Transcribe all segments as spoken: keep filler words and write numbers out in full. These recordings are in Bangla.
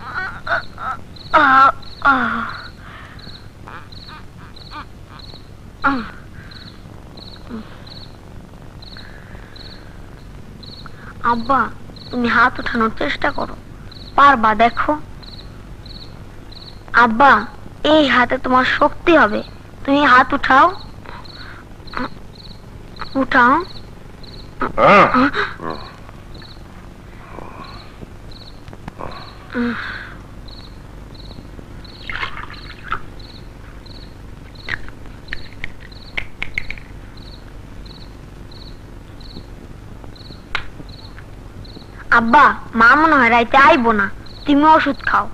আব্বা তুমি হাত উঠানোর চেষ্টা করো, পারবা দেখো। আব্বা এই হাতে তোমার শক্তি হবে, তুমি হাত উঠাও, উঠাও। আব্বা মা মনে হয় রাইতে আইবো না, তুমি ওষুধ খাও।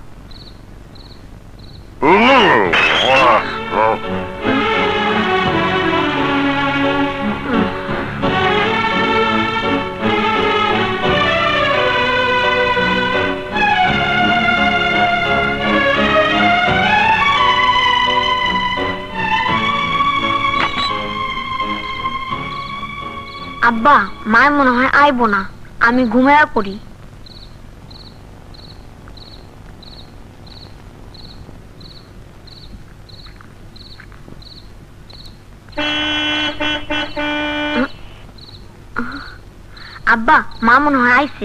আব্বা মা মনে হয় আইবো না, আমি ঘুমায়া পড়ি। আব্বা মা মনে হয় আইছে।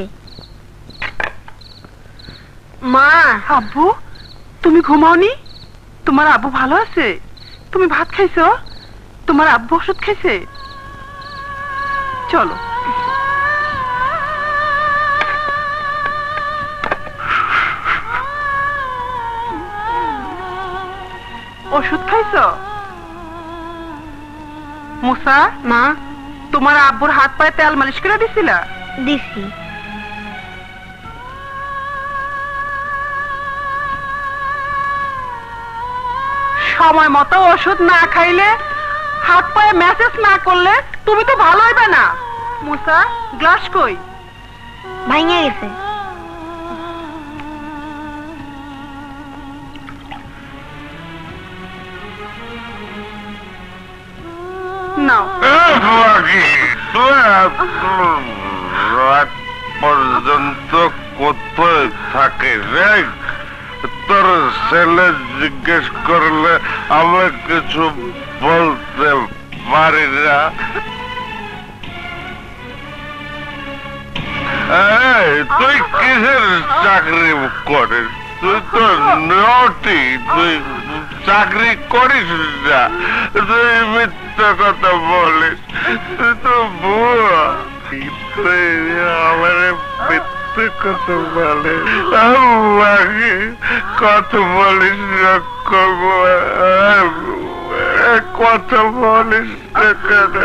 মা। আব্বু তুমি ঘুমাওনি? তোমার আব্বু ভালো আছে? তুমি ভাত খাইছো? তোমার আব্বু ওষুধ খাইছে? চলো। ওষুধ খাইছো? মুসা। মা। তোমার আব্বুর হাত পায়ে তেল মালিশ করে দিছিলা? দিছি। সময় মতো ওষুধ না খাইলে, হাত পায়ে ম্যাসেজ না করলে তুমি তো ভালো হইবে না। মুসা গ্লাস কই? ভাঙে গেছে। নাও। রাত পর্যন্ত কোথায় থাকে রে? তোর ছেলে জিজ্ঞেস করলে আমি কিছু বলতে পারি না। তুই কিসের চাকরি করিস? তুই তো নটি, তুই চাকরি করিস না, তুই মিথ্যা কথা বলিস, তুই তো বুয়া, তুই আমার মিথ্যা কথা বলে আমাকে কথা বলিস না, কথা বলিস না কেন?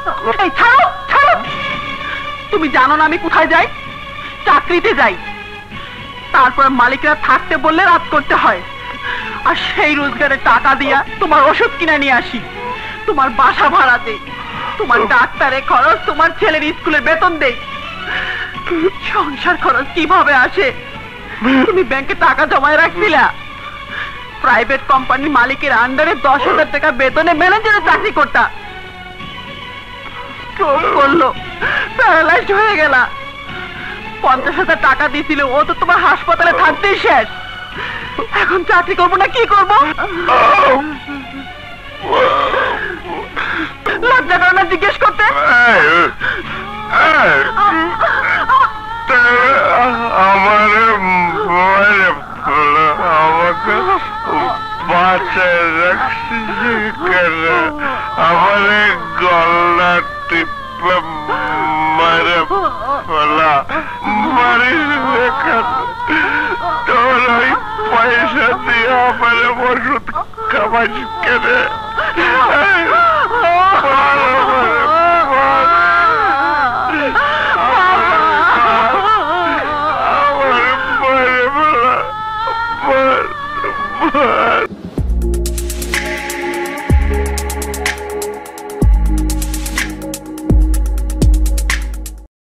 তুমি জানো না আমি কোথায় যাই? চাকরিতে যাই। তারপর মালিকরা থাকতে বললে রাত করতে হয়, আর সেই রোজগারের টাকা দিয়া তোমার ওষুধ কিনে নিয়ে আসি, তোমার বাসা ভাড়া দেই, তোমার ডাক্তারের খরচ, তোমার ছেলের স্কুলের বেতন দেই। সংসার খরচ কিভাবে আসে? তুমি ব্যাংকে টাকা জমায় রাখছিলা, প্রাইভেট কোম্পানির মালিকের আন্ডারে দশ হাজার টাকা বেতনে ম্যানেজারের চাকরি করতা, স্ট্রোক করলো, প্যারালাইজড হয়ে গেলা। পঞ্চাশ হাজার টাকা দিয়েছিল, ও তো তোমার হাসপাতালে থাকতেই শেষ। এখন চাকরি করবো না কি করবো? লজ্জা করে না জিজ্ঞেস করতে? আমার আমাকে বাঁচায় রাখছি কেন? আমার গলা টিপে মারে ফেলা মারিস কেন? তোর ওই পয়সা দিয়ে আমার ওষুধ খাওয়াস কেন?